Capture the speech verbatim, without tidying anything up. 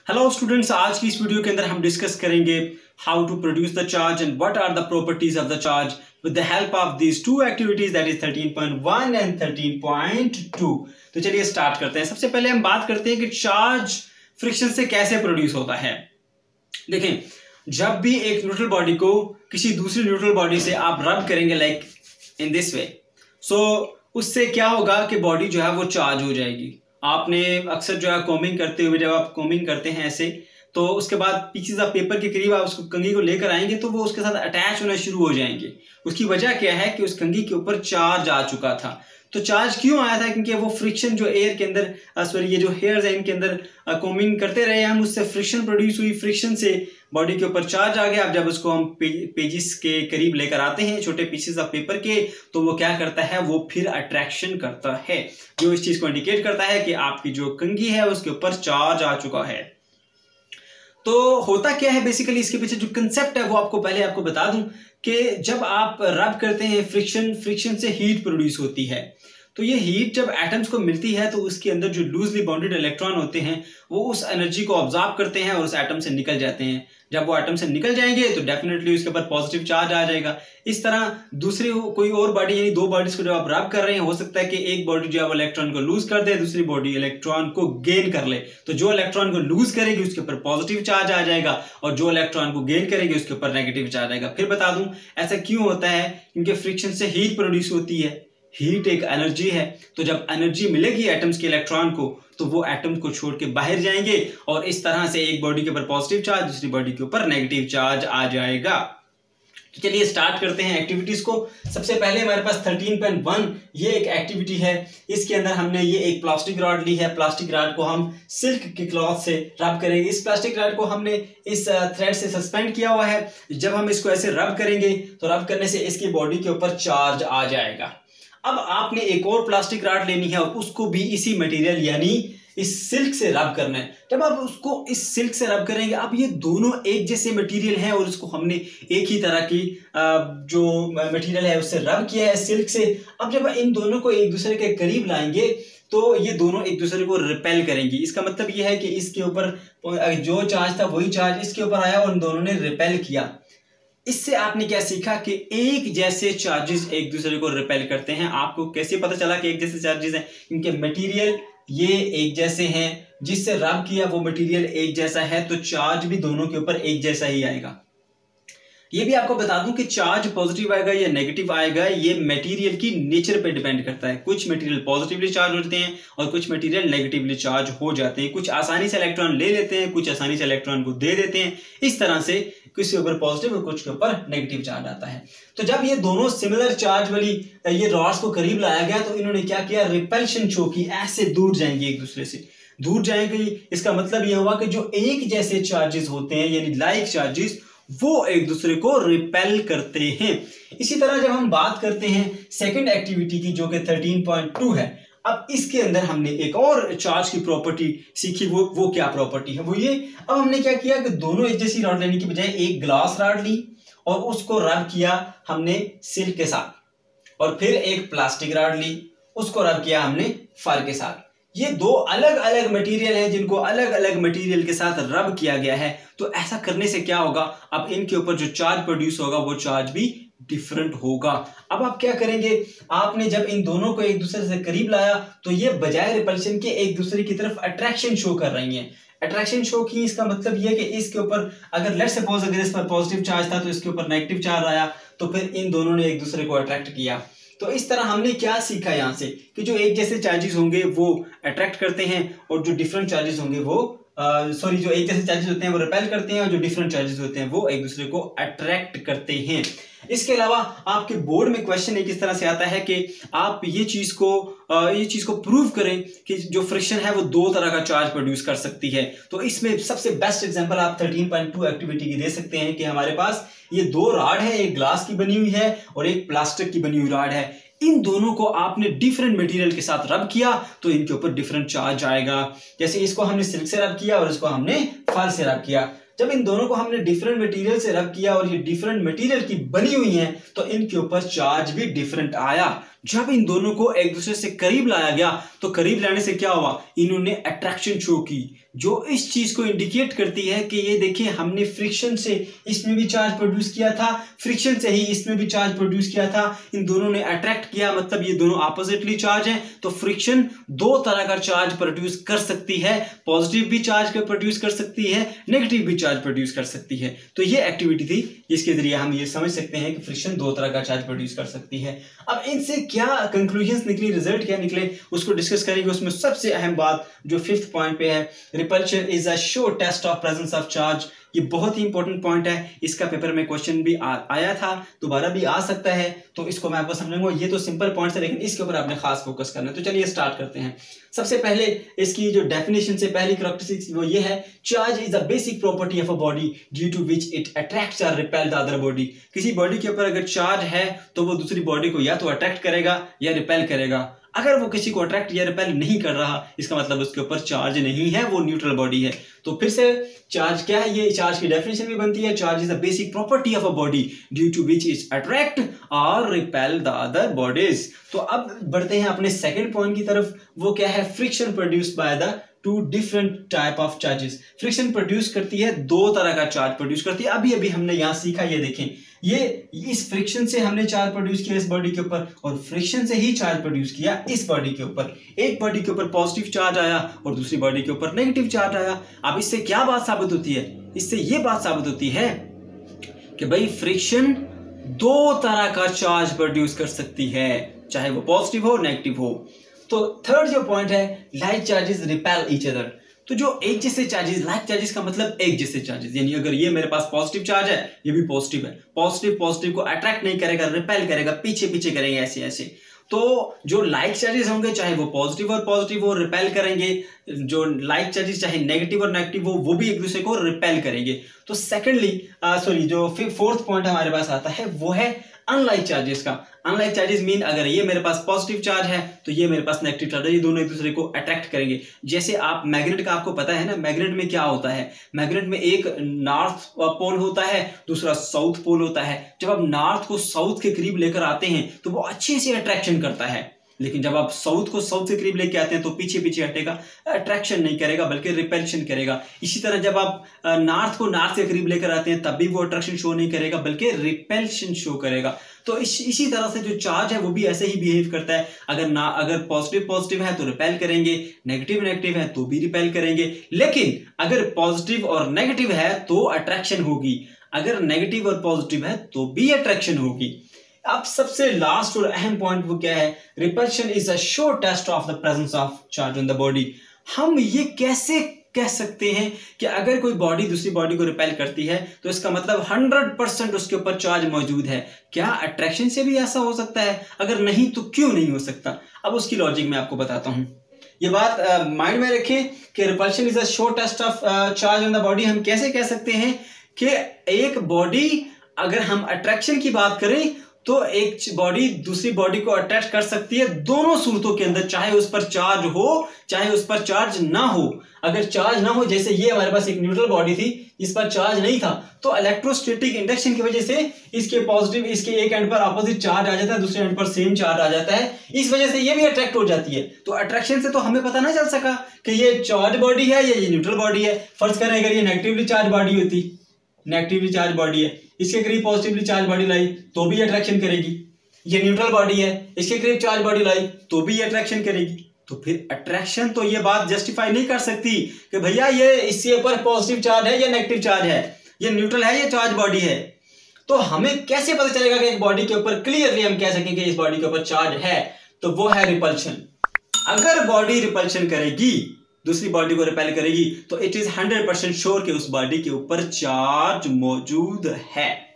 Hello students, आज की इस वीडियो के अंदर हम डिस्कस करेंगे how to produce the charge and what are the properties of the charge with the help of these two activities, that is thirteen point one and thirteen point two. तो चलिए start करते हैं। सबसे पहले हम बात करते हैं कि चार्ज फ्रिक्शन से कैसे प्रोड्यूस होता है। देखें, जब भी एक न्यूट्रल बॉडी को किसी दूसरी न्यूट्रल बॉडी से आप रब करेंगे लाइक इन दिस वे, सो उससे क्या होगा कि बॉडी जो है वो चार्ज हो जाएगी। आपने अक्सर जो है कोमिंग करते हुए, जब आप कोमिंग करते हैं ऐसे, तो उसके बाद पीसेस ऑफ पेपर के करीब आप उसको कंघी को लेकर आएंगे तो वो उसके साथ अटैच होना शुरू हो जाएंगे। उसकी वजह क्या है कि उस कंघी के ऊपर चार्ज आ चुका था। तो चार्ज क्यों आया था? क्योंकि वो फ्रिक्शन जो एयर के अंदर सॉरी ये जो हेयर्स है इनके अंदर कोमिंग करते रहे हम, उससे फ्रिक्शन प्रोड्यूस हुई। फ्रिक्शन से बॉडी के ऊपर चार्ज आ गया। अब जब उसको हम पे, पेजिस के करीब लेकर आते हैं, छोटे पीसेस ऑफ पेपर के, तो वो क्या करता है, वो फिर अट्रैक्शन करता है, जो इस चीज को इंडिकेट करता है कि आपकी जो कंघी है उसके ऊपर चार्ज आ चुका है। तो होता क्या है बेसिकली, इसके पीछे जो कंसेप्ट है वो आपको पहले आपको बता दूं कि जब आप रब करते हैं फ्रिक्शन फ्रिक्शन से हीट प्रोड्यूस होती है। तो ये हीट जब एटम्स को मिलती है तो उसके अंदर जो लूजली बाउंडेड इलेक्ट्रॉन होते हैं वो उस एनर्जी को ऑब्जॉर्ब करते हैं और उस एटम से निकल जाते हैं। जब वो एटम से निकल जाएंगे तो डेफिनेटली उसके ऊपर पॉजिटिव चार्ज आ जाएगा। इस तरह दूसरी कोई और बॉडी, यानी दो बॉडीज को जब आप रब कर रहे हैं, हो सकता है कि एक बॉडी जो है वो इलेक्ट्रॉन को लूज कर दे, दूसरी बॉडी इलेक्ट्रॉन को गेन कर ले। तो जो इलेक्ट्रॉन को लूज करेगी उसके ऊपर पॉजिटिव चार्ज आ जाएगा और जो इलेक्ट्रॉन को गेन करेगी उसके ऊपर नेगेटिव चार्ज आएगा। फिर बता दूं ऐसा क्यों होता है, क्योंकि फ्रिक्शन से हीट प्रोड्यूस होती है। हीट एक एनर्जी है, तो जब एनर्जी मिलेगी एटम्स के इलेक्ट्रॉन को तो वो एटम्स को छोड़ के बाहर जाएंगे और इस तरह से एक बॉडी के ऊपर पॉजिटिव चार्ज, दूसरी बॉडी के ऊपर नेगेटिव चार्ज आ जाएगा। तो चलिए स्टार्ट करते हैं एक्टिविटीज को। सबसे पहले हमारे पास थर्टीन पॉइंट वन ये एक एक्टिविटी है। इसके अंदर हमने ये एक प्लास्टिक रॉड ली है। प्लास्टिक रॉड को हम सिल्क के क्लॉथ से रब करेंगे। इस प्लास्टिक रॉड को हमने इस थ्रेड से सस्पेंड किया हुआ है। जब हम इसको ऐसे रब करेंगे तो रब करने से इसकी बॉडी के ऊपर चार्ज आ जाएगा। अब आपने एक और प्लास्टिक रॉड लेनी है और उसको भी इसी मटेरियल यानी इस सिल्क से रब करना है। जब आप उसको इस सिल्क से रब करेंगे, अब ये दोनों एक जैसे मटेरियल है और इसको हमने एक ही तरह की जो मटेरियल है उससे रब किया है सिल्क से। अब जब इन दोनों को एक दूसरे के करीब लाएंगे तो ये दोनों एक दूसरे को रिपेल करेंगी। इसका मतलब ये है कि इसके ऊपर जो चार्ज था वही चार्ज इसके ऊपर आया और इन दोनों ने रिपेल किया। इससे आपने क्या सीखा कि एक जैसे चार्जेस एक दूसरे को रिपेल करते हैं। आपको कैसे पता चला कि एक जैसे चार्जेस हैं? क्योंकि मटेरियल ये एक जैसे हैं, जिससे रब किया वो मटेरियल एक जैसा है, तो चार्ज भी दोनों के ऊपर एक जैसा ही आएगा। ये भी आपको बता दूं कि चार्ज पॉजिटिव आएगा या नेगेटिव आएगा, ये मटेरियल की नेचर पे डिपेंड करता है। कुछ मटेरियल पॉजिटिवली चार्ज होते हैं और कुछ मटेरियल नेगेटिवली चार्ज हो जाते हैं। कुछ आसानी से इलेक्ट्रॉन ले लेते हैं, कुछ आसानी से इलेक्ट्रॉन को दे देते हैं। इस तरह से कुछ के ऊपर पॉजिटिव और कुछ के ऊपर नेगेटिव चार्ज आता है। तो जब ये दोनों सिमिलर चार्ज वाली ये रॉड्स को करीब लाया गया तो इन्होंने क्या किया, रिपल्शन शो की। ऐसे दूर जाएंगे, एक दूसरे से दूर जाएंगे। इसका मतलब यह हुआ कि जो एक जैसे चार्जेस होते हैं यानी लाइक चार्जेस, वो एक दूसरे को रिपेल करते हैं। इसी तरह जब हम बात करते हैं सेकंड एक्टिविटी की, जो कि थर्टीन पॉइंट टू है, अब इसके अंदर हमने एक और चार्ज की प्रॉपर्टी सीखी। वो वो क्या प्रॉपर्टी है? वो ये, अब हमने क्या किया कि दोनों एक जैसी रॉड लेने की बजाय एक ग्लास रॉड ली और उसको रब किया हमने सिल्क के साथ, और फिर एक प्लास्टिक रॉड ली, उसको रब किया हमने फर के साथ। ये दो अलग अलग मटेरियल हैं जिनको अलग अलग मटेरियल के साथ रब किया गया है। तो ऐसा करने से क्या होगा, अब इनके ऊपर जो चार्ज प्रोड्यूस होगा वो चार्ज भी डिफरेंट होगा। अब आप क्या करेंगे, आपने जब इन दोनों को एक दूसरे से करीब लाया तो ये बजाय रिपल्शन के एक दूसरे की तरफ अट्रैक्शन शो कर रही हैं। अट्रैक्शन शो की इसका मतलब ये है कि इसके ऊपर अगर लेट्स सपोज अगर इस पर पॉजिटिव चार्ज था तो इसके ऊपर नेगेटिव चार्ज आया, तो फिर इन दोनों ने एक दूसरे को अट्रैक्ट किया। तो इस तरह हमने क्या सीखा यहाँ से कि जो एक जैसे चार्जेस होंगे वो अट्रैक्ट करते हैं और जो डिफरेंट चार्जेस होंगे वो सॉरी uh, जो एक जैसे चार्जेस होते हैं वो रिपेल करते हैं और जो डिफरेंट चार्जेस होते हैं वो एक दूसरे को अट्रैक्ट करते हैं। इसके अलावा आपके बोर्ड में क्वेश्चन एक इस तरह से आता है कि आप ये चीज को uh, ये चीज को प्रूव करें कि जो फ्रिक्शन है वो दो तरह का चार्ज प्रोड्यूस कर सकती है। तो इसमें सबसे बेस्ट एग्जांपल आप थर्टीन पॉइंट टू एक्टिविटी की दे सकते हैं कि हमारे पास ये दो रॉड है, एक ग्लास की बनी हुई है और एक प्लास्टिक की बनी हुई रॉड है। इन दोनों को आपने डिफरेंट मटेरियल के साथ रब किया तो इनके ऊपर डिफरेंट चार्ज आएगा। जैसे इसको हमने सिल्क से रब किया और इसको हमने फर से रब किया। जब इन दोनों को हमने डिफरेंट मटेरियल से रब किया और ये डिफरेंट मटेरियल की बनी हुई हैं तो इनके ऊपर चार्ज भी डिफरेंट आया। जब इन दोनों को एक दूसरे से करीब लाया गया तो करीब लाने से क्या हुआ, इन्होंने अट्रैक्शन शो की, जो इस चीज को इंडिकेट करती है कि ये देखिए हमने फ्रिक्शन से इसमें भी चार्ज प्रोड्यूस किया था, फ्रिक्शन से ही इसमें भी चार्ज प्रोड्यूस किया था, इन दोनों ने अट्रैक्ट किया, मतलब ये दोनों ऑपोजिटली चार्ज हैं। तो फ्रिक्शन दो तरह का चार्ज प्रोड्यूस कर सकती है, पॉजिटिव भी चार्ज प्रोड्यूस कर सकती है, नेगेटिव भी चार्ज प्रोड्यूस कर सकती है। तो ये एक्टिविटी थी जिसके जरिए हम ये समझ सकते हैं कि फ्रिक्शन दो तरह का चार्ज प्रोड्यूस कर सकती है। अब इनसे क्या कंक्लूजन्स निकली, रिजल्ट क्या निकले, उसको डिस्कस करेंगे। उसमें सबसे अहम बात जो फिफ्थ पॉइंट पे है, repulsion is a sure test of presence of charge. ये बहुत ही इंपॉर्टेंट पॉइंट है, इसका पेपर में क्वेश्चन भी आ, आया था, दोबारा भी आ सकता है, तो इसको मैं आपको समझाऊंगा। ये तो सिंपल पॉइंट्स है लेकिन इसके ऊपर आपने खास फोकस करना है। तो चलिए स्टार्ट करते हैं। सबसे पहले इसकी जो डेफिनेशन से पहली कैरेक्टरिस्टिक्स वो ये है, charge is a basic property of a body due to which it attracts और रिपेल द अदर बॉडी। किसी बॉडी के ऊपर अगर चार्ज है तो वो दूसरी बॉडी को या तो अट्रैक्ट करेगा या रिपेल करेगा। अगर वो किसी को अट्रैक्ट या रिपेल नहीं कर रहा, इसका मतलब उसके ऊपर चार्ज नहीं है, वो न्यूट्रल बॉडी है। तो फिर से चार्ज क्या है, ये चार्ज की डेफिनेशन भी बनती है, charge is the basic property of a body due to which is attract और रिपेल द अदर बॉडीज। तो अब बढ़ते हैं अपने सेकंड पॉइंट की तरफ, वो क्या है, friction produced by the two different type of charges. Friction produce करती है, दो तरह का चार्ज प्रोड्यूस करती है। अभी अभी हमने यहां सीखा, ये देखें, ये इस फ्रिक्शन से हमने चार्ज प्रोड्यूस किया इस बॉडी के ऊपर और फ्रिक्शन से ही चार्ज प्रोड्यूस किया इस बॉडी के ऊपर। एक बॉडी के ऊपर पॉजिटिव चार्ज आया और दूसरी बॉडी के ऊपर नेगेटिव चार्ज आया। अब इससे क्या बात साबित होती है, इससे ये बात साबित होती है कि भाई फ्रिक्शन दो तरह का चार्ज प्रोड्यूस कर सकती है, चाहे वो पॉजिटिव हो नेगेटिव हो। तो थर्ड जो पॉइंट है, like charges repel each other. तो जो एक जैसे चार्जेस, लाइक चार्जेस का मतलब एक जैसे चार्जेस, यानी अगर ये मेरे पास पॉजिटिव चार्ज है, ये भी पॉजिटिव है, पॉजिटिव पॉजिटिव को अट्रैक्ट नहीं करेगा, रिपेल करेगा, पीछे पीछे करेंगे, ऐसे ऐसे। तो जो लाइक चार्जेस होंगे, चाहे वो पॉजिटिव और पॉजिटिव वो रिपेल करेंगे, जो लाइक चार्जेस चाहे नेगेटिव और नेगेटिव हो वो भी एक दूसरे को रिपेल करेंगे। तो सेकेंडली सॉरी जो फोर्थ पॉइंट हमारे पास आता है वो है अनलाइक चार्जेस का। अनलाइक चार्जेस मीन अगर ये मेरे पास पॉजिटिव चार्ज है तो ये मेरे पास नेगेटिव चार्ज है, ये दोनों एक दूसरे को अट्रैक्ट करेंगे। जैसे आप मैग्नेट का आपको पता है ना, मैग्नेट में क्या होता है, मैग्नेट में एक नॉर्थ पोल होता है, दूसरा साउथ पोल होता है। जब आप नॉर्थ को साउथ के करीब लेकर आते हैं तो वो अच्छे से अट्रैक्शन करता है, लेकिन जब आप साउथ को साउथ के करीब लेके आते हैं तो पीछे पीछे हटेगा, अट्रैक्शन नहीं करेगा बल्कि रिपेल्शन करेगा। इसी तरह जब आप नॉर्थ को नॉर्थ के करीब लेकर आते हैं तब भी वो अट्रैक्शन शो नहीं करेगा बल्कि रिपेल्शन शो करेगा। तो इस, इसी तरह से जो चार्ज है वो भी ऐसे ही बिहेव करता है। अगर ना अगर पॉजिटिव पॉजिटिव है तो रिपेल करेंगे, नेगेटिव नेगेटिव है तो भी रिपेल करेंगे। लेकिन अगर पॉजिटिव और नेगेटिव है तो अट्रैक्शन होगी, अगर नेगेटिव और पॉजिटिव है तो भी अट्रैक्शन होगी। अब सबसे लास्ट और अहम पॉइंट वो क्या है, repulsion is a sure test of the presence of charge on the body. हम ये कैसे कह सकते हैं कि अगर कोई बॉडी दूसरी बॉडी को रिपेल करती है तो इसका मतलब हंड्रेड परसेंट उसके ऊपर चार्ज मौजूद है। क्या अट्रैक्शन से भी ऐसा हो सकता है? अगर नहीं तो क्यों नहीं हो सकता? अब उसकी लॉजिक मैं आपको बताता हूं। ये बात माइंड uh, में रखें कि repulsion is a sure test of charge on the body. हम कैसे कह सकते हैं कि एक बॉडी, अगर हम अट्रैक्शन की बात करें तो एक बॉडी दूसरी बॉडी को अट्रैक्ट कर सकती है दोनों सूरतों के अंदर, चाहे उस पर चार्ज हो चाहे उस पर चार्ज ना हो। अगर चार्ज ना हो, जैसे ये हमारे पास एक न्यूट्रल बॉडी थी इस पर चार्ज नहीं था, तो इलेक्ट्रोस्टैटिक इंडक्शन की वजह से इसके पॉजिटिव इसके एक एंड पर अपोजिट चार्ज आ जाता है, दूसरे एंड पर सेम चार्ज आ जाता है, इस वजह से ये भी अट्रैक्ट हो जाती है। तो अट्रैक्शन से तो हमें पता ना चल सका कि ये चार्ज बॉडी है या ये न्यूट्रल बॉडी है। फर्ज करें अगर ये नेगेटिवली चार्ज बॉडी होती, नेगेटिवली चार्ज बॉडी है, इसके करीब पॉजिटिवली चार्ज बॉडी लाई तो भी अट्रैक्शन करेगी। ये न्यूट्रल बॉडी है, इसके करीब चार्ज बॉडी लाई तो भी अट्रैक्शन करेगी। तो फिर अट्रैक्शन तो ये बात जस्टिफाई नहीं कर सकती कि भैया ये इसके ऊपर पॉजिटिव चार्ज है या नेगेटिव चार्ज है, ये न्यूट्रल है या चार्ज बॉडी है। तो हमें कैसे पता चलेगा कि एक बॉडी के ऊपर क्लियरली हम कह सकें कि इस बॉडी के ऊपर चार्ज है? तो वो है रिपल्शन। अगर बॉडी रिपल्शन करेगी, दूसरी बॉडी को रिपेल करेगी, तो it is hundred percent sure कि उस बॉडी के ऊपर चार्ज मौजूद है।